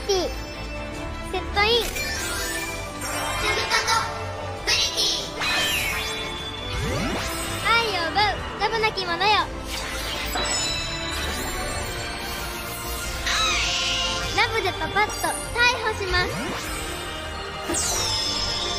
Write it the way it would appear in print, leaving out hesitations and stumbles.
ティセットイン。愛を奪うラブなき者よ。ラブでパパッと逮捕します。